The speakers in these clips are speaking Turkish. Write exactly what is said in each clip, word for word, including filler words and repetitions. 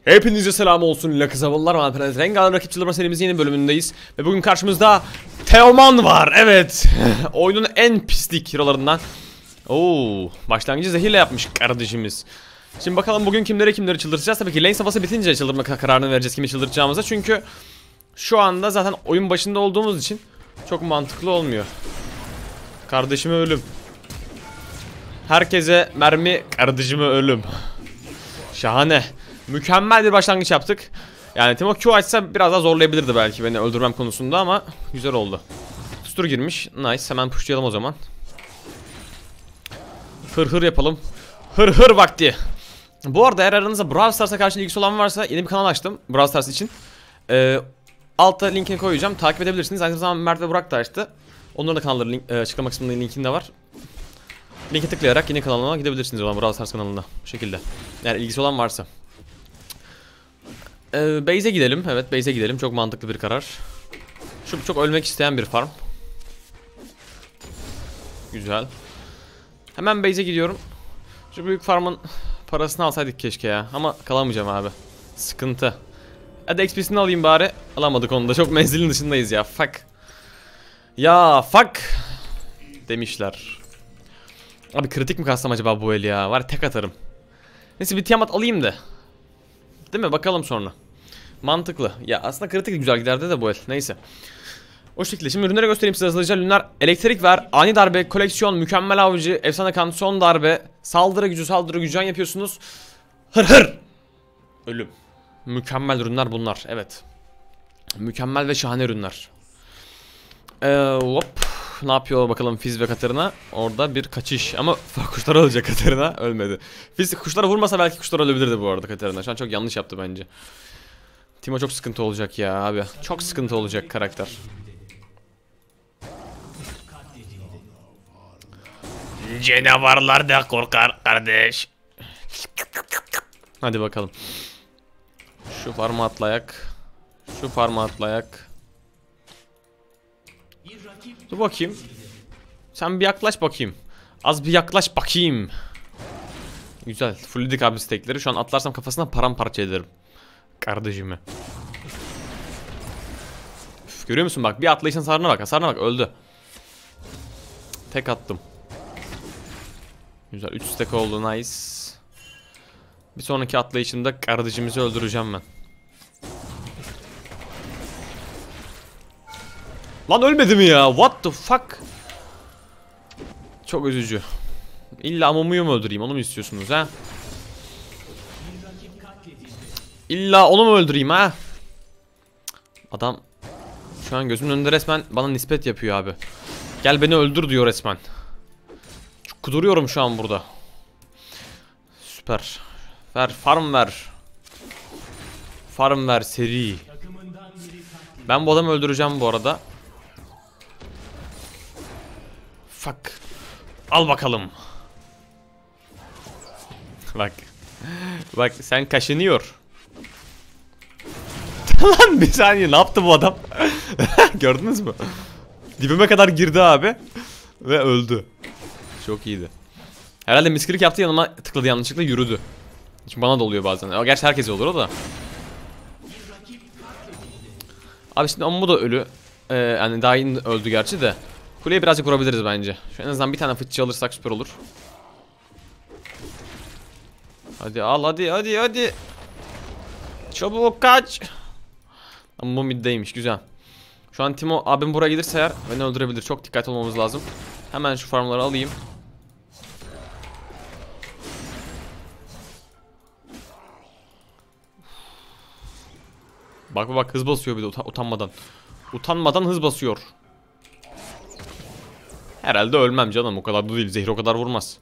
Hepinize selam olsun la kızavalılar, ben Alperen. Rengarenk Rakip Çıldırma serimizin yeni bölümündeyiz. Ve bugün karşımızda Teoman var, evet. Oyunun en pislik hero'larından. Oo, başlangıcı zehirle yapmış kardeşimiz. Şimdi bakalım bugün kimleri kimleri çıldırtacağız. Tabii ki lane safhası bitince çıldırma kararını vereceğiz kimi çıldırtacağımıza. Çünkü şu anda zaten oyun başında olduğumuz için çok mantıklı olmuyor. Kardeşime ölüm. Herkese mermi, kardeşime ölüm. Şahane. Mükemmel bir başlangıç yaptık. Yani Timo Q açsa biraz daha zorlayabilirdi belki beni öldürmem konusunda ama güzel oldu. Tustur girmiş. Nice. Hemen pushlayalım o zaman. Hır hır yapalım. Hır hır vakti. Bu arada eğer aranızda Brawl Stars'a karşı ilgisi olan varsa yeni bir kanal açtım Brawl Stars için. Ee, altta linkini koyacağım. Takip edebilirsiniz. Aynı zamanda Mert ve Burak da açtı. Onların da kanalları link, e, açıklama kısmında linkinde var. Linke tıklayarak yeni kanalıma gidebilirsiniz olan Brawl Stars kanalına. Bu şekilde. Eğer ilgisi olan varsa. Ee, base'e gidelim. Evet, base'e gidelim. Çok mantıklı bir karar. Şu çok ölmek isteyen bir farm. Güzel. Hemen base'e gidiyorum. Şu büyük farmın parasını alsaydık keşke ya. Ama kalamayacağım abi. Sıkıntı. Hadi X P'sini alayım bari. Alamadık onu da. Çok menzilin dışındayız ya. Fuck. Ya fuck. Demişler. Abi kritik mi kastım acaba bu el ya? Var tek atarım. Neyse bir Tiamat alayım da. Değil mi? Bakalım sonra. Mantıklı. Ya aslında kritik güzel giderdi de bu el. Neyse. O şekilde. Şimdi ürünleri göstereyim size hızlıca. Ürünler elektrik ver, ani darbe, koleksiyon, mükemmel avcı, efsane kan, son darbe, saldırı gücü, saldırı gücü yapıyorsunuz. Hır hır. Ölüm. Mükemmel ürünler bunlar. Evet. Mükemmel ve şahane ürünler. Ee, hop. Ne yapıyor bakalım Fizz ve Katarina? Orada bir kaçış ama kuşlara alacak Katarina, ölmedi. Fizz kuşlara vurmasa belki kuşlar ölebilirdi bu arada Katarina. Şu an çok yanlış yaptı bence. Timo çok sıkıntı olacak ya abi. Çok sıkıntı olacak karakter. Canavarlar da korkar kardeş. Hadi bakalım. Şu farma atlayak. Şu farma atlayak. Dur bakayım. Sen bir yaklaş bakayım. Az bir yaklaş bakayım. Güzel. Fullledik abi stekleri. Şu an atlarsam kafasına paramparça ederim. Kardeşimi. Üf, görüyor musun bak. Bir atlayışın hasarına bak. Hasarına bak. Öldü. Tek attım. Güzel. üç stek oldu. Nice. Bir sonraki atlayışımda kardeşimizi öldüreceğim ben. Lan ölmedi mi ya? What the fuck? Çok üzücü. İlla Amumu'yu mu öldüreyim? Onu mu istiyorsunuz ha? İlla onu mu öldüreyim ha? Adam şu an gözümün önünde resmen bana nispet yapıyor abi. Gel beni öldür diyor resmen. Çok kuduruyorum şu an burada. Süper. Ver farm ver. Farm ver seri. Ben bu adamı öldüreceğim bu arada. Fuck. Al bakalım. Bak. Bak sen kaşınıyor. Lan bir saniye, ne yaptı bu adam? Gördünüz mü? Dibime kadar girdi abi. Ve öldü. Çok iyiydi. Herhalde miskilik yaptı, yanıma tıkladı yanlışlıkla, yürüdü. Çünkü bana da oluyor bazen. Gerçi herkese olur o da. Abi şimdi Amumu da ölü. Ee, yani daha yeni öldü gerçi de. Kuleye birazcık vurabiliriz bence. Şu en azından bir tane fıçı alırsak süper olur. Hadi al, hadi hadi hadi. Çabuk kaç. Ama middeymiş, güzel. Şu an Timo abim buraya gelirse eğer beni öldürebilir. Çok dikkatli olmamız lazım. Hemen şu farmları alayım. Bak bak hız basıyor bir de utan utanmadan. Utanmadan hız basıyor. Herhalde ölmem canım, o kadar da değil. Zehir o kadar vurmaz.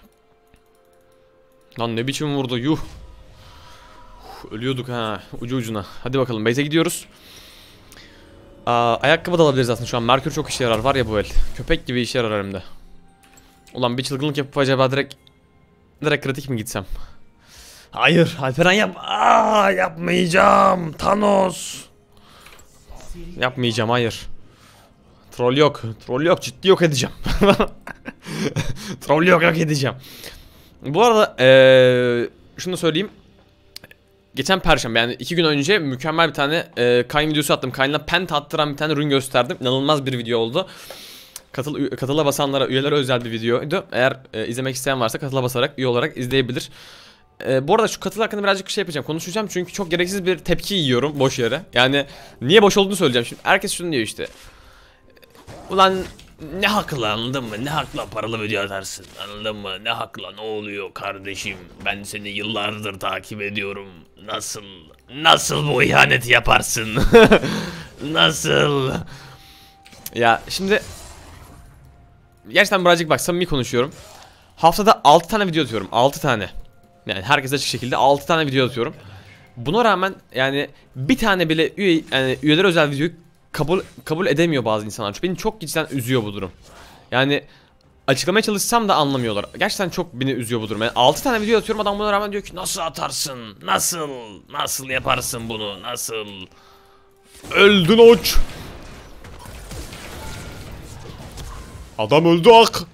Lan ne biçim vurdu, yuh. Uf, ölüyorduk ha ucu ucuna. Hadi bakalım base'e gidiyoruz. Aa, ayakkabı da alabiliriz aslında şu an. Merkür çok işe yarar var ya bu el. Köpek gibi işe yarar hem de. Ulan bir çılgınlık yapıp acaba direkt Direkt kritik mi gitsem? Hayır Alperen yap. Aa, yapmayacağım Thanos. Yapmayacağım, hayır. Troll yok. Troll yok. Ciddi yok edeceğim. Troll yok yok edeceğim. Bu arada ee, şunu söyleyeyim. geçen perşembe yani iki gün önce mükemmel bir tane e, Kayn videosu attım. Kayn'la penta attıran bir tane rune gösterdim. İnanılmaz bir video oldu. Katıl, katıla basanlara, üyelere özel bir videoydu. Eğer e, izlemek isteyen varsa katıla basarak üye olarak izleyebilir. E, bu arada şu katıl hakkında birazcık şey yapacağım, konuşacağım çünkü çok gereksiz bir tepki yiyorum boş yere. Yani niye boş olduğunu söyleyeceğim şimdi. Herkes şunu diyor işte. Ulan ne hakla, anladın mı? Ne hakla paralı video atarsın, anladın mı? Ne hakla, ne oluyor kardeşim? Ben seni yıllardır takip ediyorum. Nasıl, nasıl bu ihaneti yaparsın? Nasıl? Ya şimdi gerçekten birazcık bak, samimi konuşuyorum. Haftada altı tane video atıyorum. altı tane. Yani herkes açık şekilde altı tane video atıyorum. Buna rağmen yani bir tane bile üye, yani üyeler özel videoyu kabul kabul edemiyor bazı insanlar. Beni çok cidden üzüyor bu durum. Yani açıklamaya çalışsam da anlamıyorlar. Gerçekten çok beni üzüyor bu durum. Yani altı tane video atıyorum, adam buna rağmen diyor ki nasıl atarsın? Nasıl? Nasıl yaparsın bunu? Nasıl? Öldün oç. Adam öldü ak.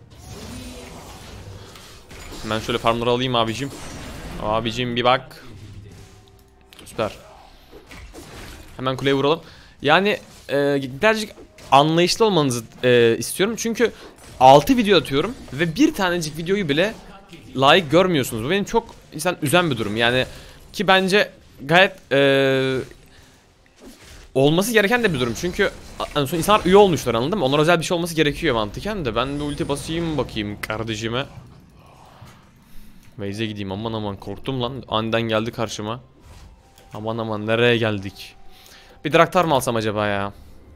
Ben şöyle farmları alayım abicim. Abicim bir bak. Süper. Hemen kuleye vuralım. Yani e, birazcık anlayışlı olmanızı e, istiyorum. Çünkü altı video atıyorum ve bir tanecik videoyu bile layık görmüyorsunuz. Bu benim çok insan üzen bir durum. Yani ki bence gayet e, olması gereken de bir durum. Çünkü yani son insanlar üye olmuşlar, anladın mı? Onlara özel bir şey olması gerekiyor mantıken de. Ben bir ulti basayım bakayım kardeşime. Base'e gideyim, aman aman korktum lan. Aniden geldi karşıma. Aman aman nereye geldik? Bir Draktar mı alsam acaba ya?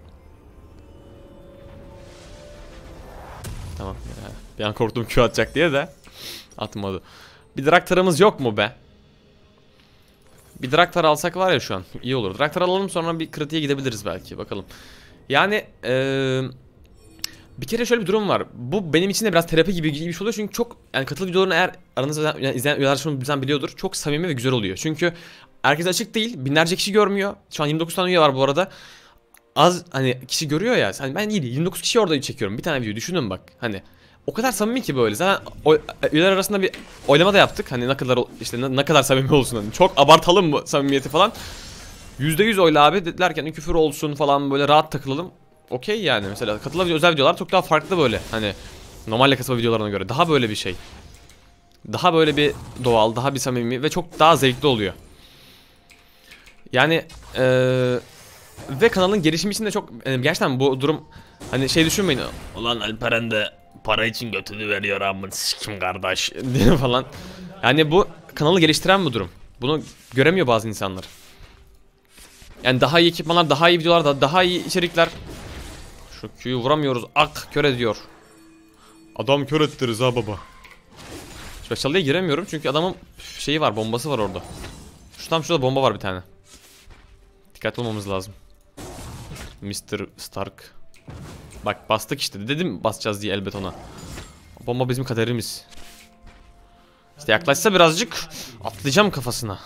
Tamam ya. Bir an korktum Q atacak diye de atmadı. Bir Draktar'ımız yok mu be? Bir Draktar alsak var ya şu an iyi olur. Draktar alalım, sonra bir kritiğe gidebiliriz belki, bakalım. Yani ee, bir kere şöyle bir durum var. Bu benim için de biraz terapi gibi bir şey oluyor çünkü çok yani katıl videolarını eğer aranızda yani izleyen üyeler şunu bizden biliyordur. Çok samimi ve güzel oluyor. Çünkü herkes açık değil. Binlerce kişi görmüyor. Şu an yirmi dokuz tane üye var bu arada. Az hani kişi görüyor ya. Hani ben iyi değil. yirmi dokuz kişi orada çekiyorum. Bir tane video düşünün bak. Hani o kadar samimi ki böyle. Zaten o, üyeler arasında bir oylama da yaptık. Hani ne kadar işte ne, ne kadar samimi olsun. Hani çok abartalım mı samimiyeti falan. yüzde yüz oyla abi dediler ki hani küfür olsun falan, böyle rahat takılalım. Okey yani, mesela katıla video, özel videolar çok daha farklı böyle. Hani normalde katılma videolarına göre daha böyle bir şey. Daha böyle bir doğal, daha bir samimi ve çok daha zevkli oluyor. Yani ee, ve kanalın gelişimi için de çok e, gerçekten bu durum, hani şey düşünmeyin. Ulan Alperen de para için götünü veriyor amın sikim kardeş diye falan. Yani bu kanalı geliştiren bu durum. Bunu göremiyor bazı insanlar. Yani daha iyi ekipmanlar, daha iyi videolar, daha iyi içerikler. Şu Q'yu vuramıyoruz. Ak kör ediyor. Adam kör ettiririz ha baba. Special'ye giremiyorum çünkü adamın şeyi var, bombası var orada. Şu tam şurada bomba var bir tane. Dikkatli olmamız lazım. mister Stark. Bak bastık işte, dedim basacağız diye elbet ona. Bomba bizim kaderimiz. İşte yaklaşsa birazcık atlayacağım kafasına.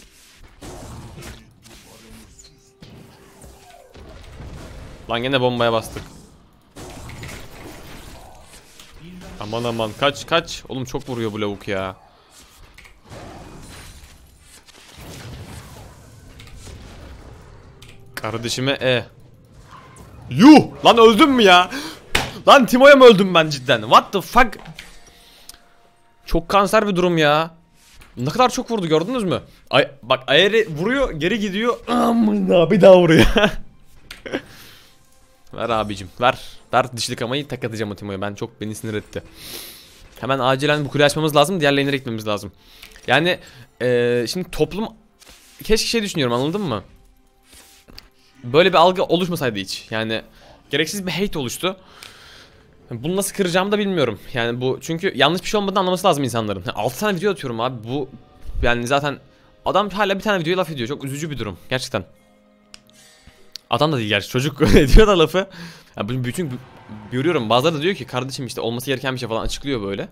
Lan gene bombaya bastık. Aman aman kaç kaç. Oğlum çok vuruyor bu lavuk ya. Kardeşime e. Yuh! Lan öldüm mü ya? Lan Timo'ya mı öldüm ben cidden? What the fuck? Çok kanser bir durum ya. Ne kadar çok vurdu, gördünüz mü? Ay bak, ayarı vuruyor, geri gidiyor. Aman bir daha vuruyor. Ver abicim, ver. Ver dişli kamayı, tek atacağım o Timo'ya. Ben çok, beni sinir etti. Hemen acilen bu kuleyi açmamız lazım. Diğer lane'lere gitmemiz lazım. Yani ee, şimdi toplum keşke şey düşünüyorum, anladın mı? Böyle bir algı oluşmasaydı hiç. Yani gereksiz bir hate oluştu. Bunu nasıl kıracağımı da bilmiyorum. Yani bu çünkü yanlış bir şey olmadığını anlaması lazım insanların. altı tane video atıyorum abi. Bu yani zaten adam hala bir tane videoya laf ediyor. Çok üzücü bir durum gerçekten. Adam da değil gerçi, çocuk ediyor da lafı. Ya bütün görüyorum, bazıları da diyor ki kardeşim işte olması gereken bir şey falan açıklıyor böyle.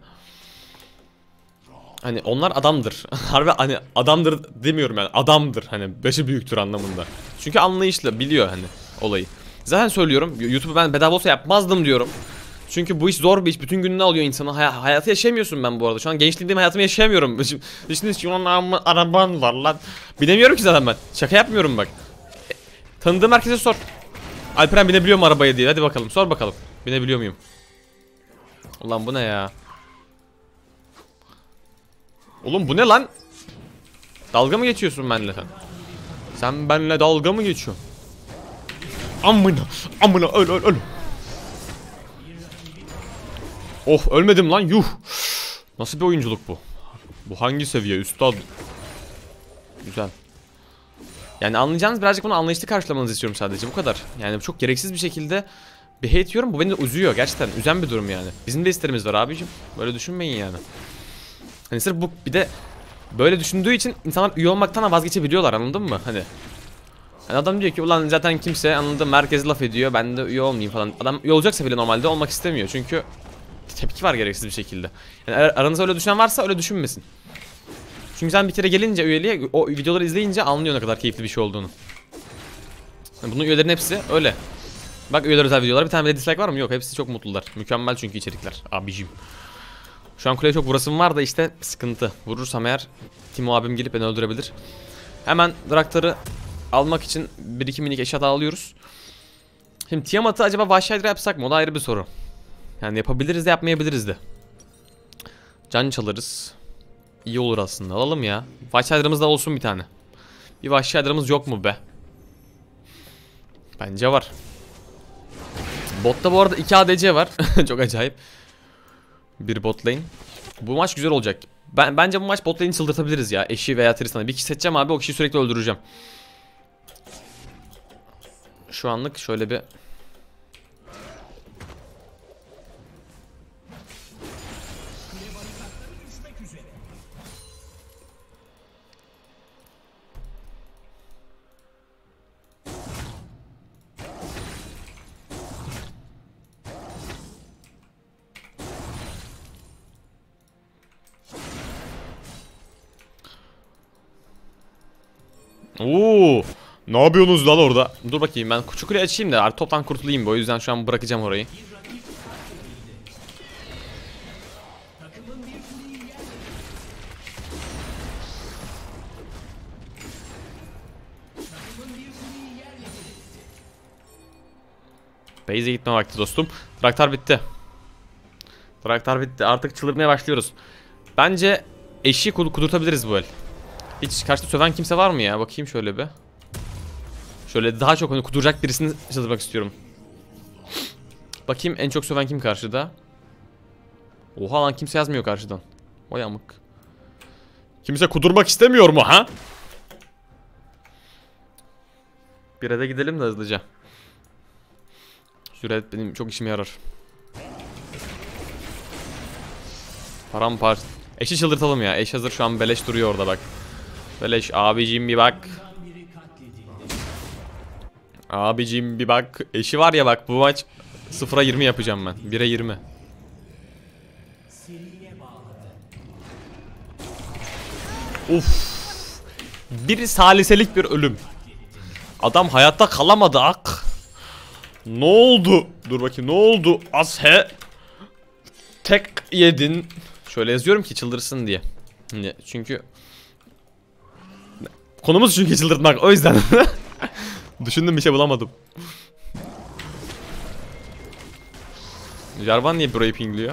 Hani onlar adamdır. Harbi hani adamdır demiyorum yani, adamdır hani, beşi büyüktür anlamında. Çünkü anlayışlı, biliyor hani olayı. Zaten söylüyorum, YouTube'u ben bedava olsa yapmazdım diyorum. Çünkü bu iş zor bir iş. Bütün gününü alıyor insanı. Hay hayatı yaşayamıyorsun ben bu arada. Şu an gençliğimde hayatımı yaşayamıyorum. Şimdi şu an araban var lan. Binemiyorum ki zaten ben. Şaka yapmıyorum bak. E, tanıdığım herkese sor. Alperen binebiliyor mu arabaya diye. Hadi bakalım sor bakalım. Binebiliyor muyum? Ulan bu ne ya? Oğlum bu ne lan? Dalga mı geçiyorsun benimle sen? Sen benimle dalga mı geçiyorsun? Amına, amına öl öl öl. Oh ölmedim lan yuh. Nasıl bir oyunculuk bu? Bu hangi seviye üstad? Güzel. Yani anlayacağınız birazcık bunu anlayışlı karşılamanızı istiyorum sadece bu kadar. Yani çok gereksiz bir şekilde bir hate yiyorum, bu beni de üzüyor gerçekten, üzen bir durum yani. Bizim de isterimiz var abicim, böyle düşünmeyin yani. Hani sırf bu bir de böyle düşündüğü için insanlar üye olmaktan da vazgeçebiliyorlar, anladın mı? Hani hani adam diyor ki ulan zaten kimse, anladım, herkes laf ediyor, ben de üye olmayayım falan. Adam üye olacaksa bile normalde olmak istemiyor çünkü tepki var gereksiz bir şekilde. Yani aranızda öyle düşünen varsa öyle düşünmesin. Çünkü sen bir kere gelince üyeliğe, o videoları izleyince anlıyor ne kadar keyifli bir şey olduğunu. Yani bunun üyelerin hepsi öyle. Bak üyeler özel videolar, bir tane bile dislike var mı? Yok, hepsi çok mutlular. Mükemmel çünkü içerikler abicim. Şu an kuleye çok vurasım var da işte sıkıntı. Vurursam eğer Timo abim gelip beni öldürebilir. Hemen Draktar'ı almak için bir iki minik eşya daha alıyoruz. Şimdi Tiamat'ı acaba Vahşi Hydra yapsak mı? O da ayrı bir soru. Yani yapabiliriz de yapmayabiliriz de. Can çalarız. İyi olur aslında, alalım ya. Vahşi Hydra'mız da olsun bir tane. Bir Vahşi Hydra'mız yok mu be? Bence var. Botta bu arada iki A D C var. Çok acayip. Bir bot lane. Bu maç güzel olacak. Ben bence bu maç bot lane'i çıldırtabiliriz ya. Eşi veya Tristan'ı. Bir kişi seçeceğim abi, o kişiyi sürekli öldüreceğim. Şu anlık şöyle bir Oo, ne yapıyorsunuz lan orada? Dur bakayım, ben küçük kuleyi açayım da artık toptan kurtulayım, o yüzden şu an bırakacağım orayı. Base'e gitme vakti dostum. Traktar bitti. Traktar bitti. Artık çıldırmaya başlıyoruz. Bence eşi kudurtabiliriz bu el. Hiç karşıda söven kimse var mı ya? Bakayım şöyle bir. Şöyle daha çok onu kuduracak birisini çıldırmak istiyorum. Bakayım en çok söven kim karşıda? Oha lan, kimse yazmıyor karşıdan. Vay amık. Kimse kudurmak istemiyor mu ha? Bir de gidelim de hızlıca. Süre benim çok işime yarar. Paramparça. Eşi çıldırtalım ya. Eş hazır şu an beleş duruyor orada bak. Beleş abicim bir bak. Abicim bir bak. Eşi var ya bak, bu maç sıfıra yirmi yapacağım ben. bire yirmi. Uf. Bir saliselik bir ölüm. Adam hayatta kalamadı ak. Ne oldu? Dur bakayım, ne oldu? Ashe. Tek yedin. Şöyle yazıyorum ki çıldırsın diye. Çünkü konumuz çünkü çıldırtmak, o yüzden. Düşündüm, bir şey bulamadım. Jarvan niye burayı pingliyor?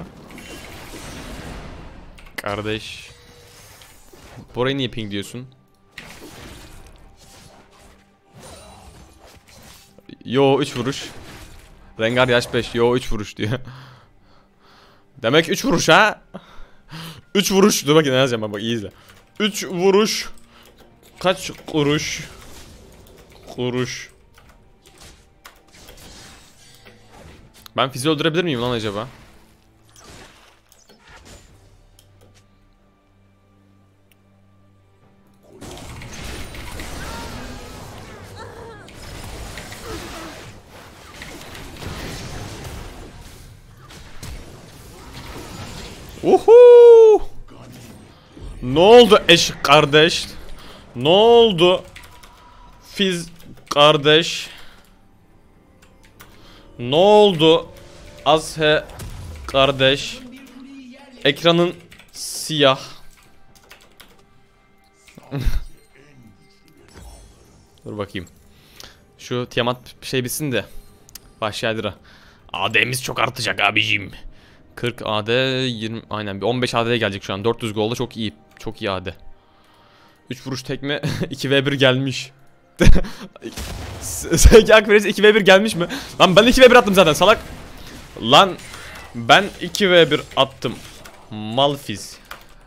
Kardeş. Burayı niye pingliyorsun? Yo üç vuruş. Rengar yaş beş. Yo üç vuruş diyor. Demek üç vuruş ha? üç vuruş. Dur bakayım ne yazacağım ben, bak iyi izle. üç vuruş. Kaç kuruş? Kuruş. Ben fizi öldürebilir miyim lan acaba? Uhu! Ne oldu eş kardeş? Ne oldu? Fiz kardeş. Ne oldu? Az he kardeş. Ekranın siyah. Dur bakayım. Şu Tiamat şey bitsin de başlayalım. A D'miz çok artacak abicim. kırk A D, yirmi aynen bir on beş A D'ye gelecek şu an. dört yüz golda çok iyi. Çok iyi A D. üç vuruş tekme iki ve bir gelmiş. Sevgi Akverez iki ve bir gelmiş mi? Lan ben iki ve bir attım zaten salak. Lan ben iki ve bir attım. Malfiz.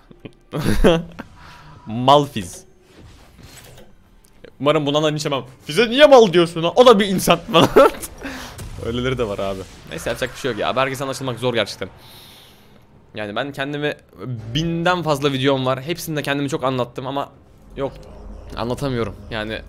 Malfiz. Umarım bundan da içemem. Fize niye mal diyorsun lan? O da bir insan. Öyleleri de var abi. Neyse yapacak bir şey yok ya. Herkes anlaşılmak zor gerçekten. Yani ben kendimi binden fazla videom var. Hepsinde kendimi çok anlattım ama yok. Anlatamıyorum. Yani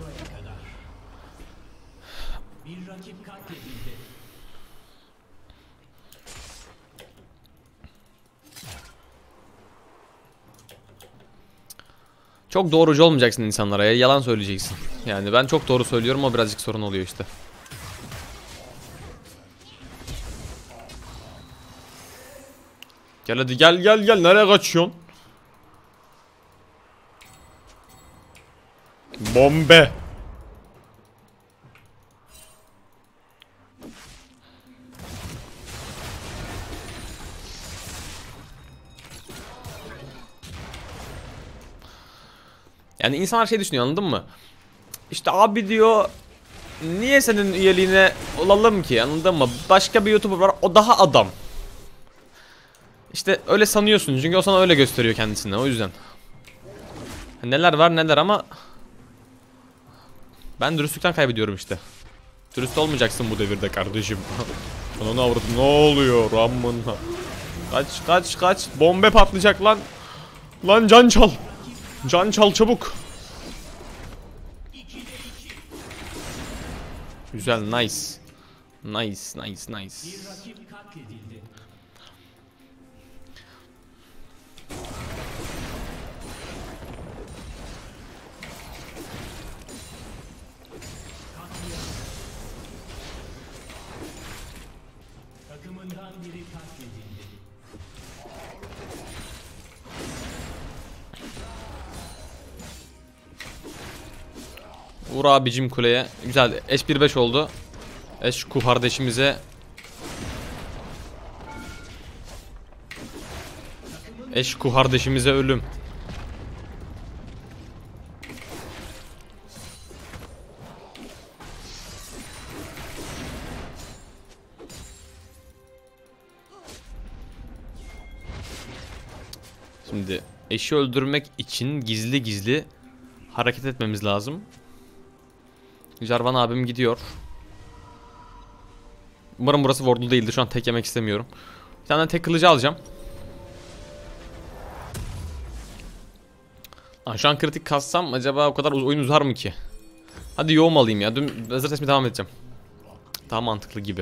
çok doğrucu olmayacaksın insanlara ya. Yalan söyleyeceksin. Yani ben çok doğru söylüyorum o birazcık sorun oluyor işte. Gel hadi gel gel gel. Nereye kaçıyorsun? Bombe. Yani insanlar şey düşünüyor anladın mı? İşte abi diyor niye senin üyeliğine olalım ki anladın mı? Başka bir YouTuber var o daha adam. İşte öyle sanıyorsun çünkü o sana öyle gösteriyor kendisini o yüzden. Neler var neler ama ben dürüstlükten kaybediyorum işte. Dürüst olmayacaksın bu devirde kardeşim. Onu avradım ne oluyor amına. Kaç kaç kaç bombe patlayacak lan. Lan can çal. Can çal çabuk. Güzel nice. Nice nice nice. Takımından biri katledildi. Vur abicim kuleye. Güzel. H bir beş oldu. Eş kardeşimize. Eş kardeşimize ölüm. Şimdi eşi öldürmek için gizli gizli hareket etmemiz lazım. Jarvan abim gidiyor. Umarım burası wardlu değildir. Şu an tek yemek istemiyorum. Bir tane tek kılıcı alacağım. Ha, şu an kritik kassam acaba o kadar oyun uzar mı ki? Hadi yoğum alayım ya. Dün hazır resmi devam edeceğim. Daha mantıklı gibi.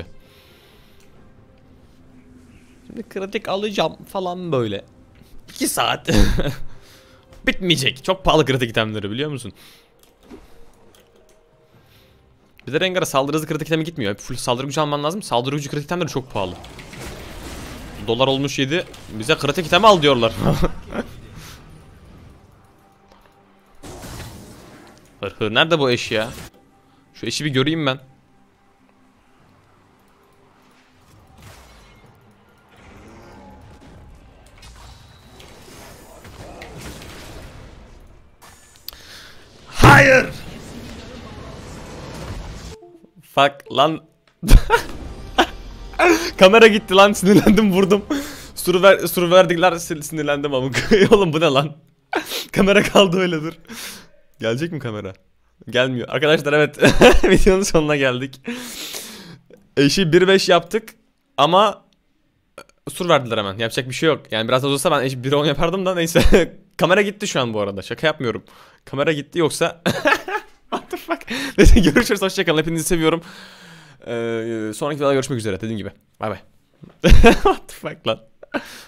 Şimdi kritik alacağım falan böyle. iki saat. Bitmeyecek. Çok pahalı kritik itemleri biliyor musun? Bir de Rengar'a saldırı hızı kritik itemi gitmiyor. Hep full saldırı gücü alman lazım. Saldırı gücü kritik itemleri çok pahalı. Dolar olmuş yedi. Bize kritik itemi al diyorlar. Hır hır. Nerede bu eş ya? Şu eşi bir göreyim ben. Hayır. Fuck lan. Kamera gitti lan, sinirlendim, vurdum. Suru ver, suru verdikler, sinirlendim ama. Oğlum bu ne lan? Kamera kaldı öyle, dur. Gelecek mi kamera? Gelmiyor. Arkadaşlar evet. Videonun sonuna geldik. Eşi bir beş yaptık ama sur verdiler hemen. Yapacak bir şey yok. Yani biraz az olsa ben eşi bir on yapardım da neyse. Kamera gitti şu an bu arada. Şaka yapmıyorum. Kamera gitti yoksa. What the fuck? Neyse görüşürüz. Hoşçakalın. Hepinizi seviyorum. Ee, sonraki videoda görüşmek üzere. Dediğim gibi. Bay bay. What the fuck lan?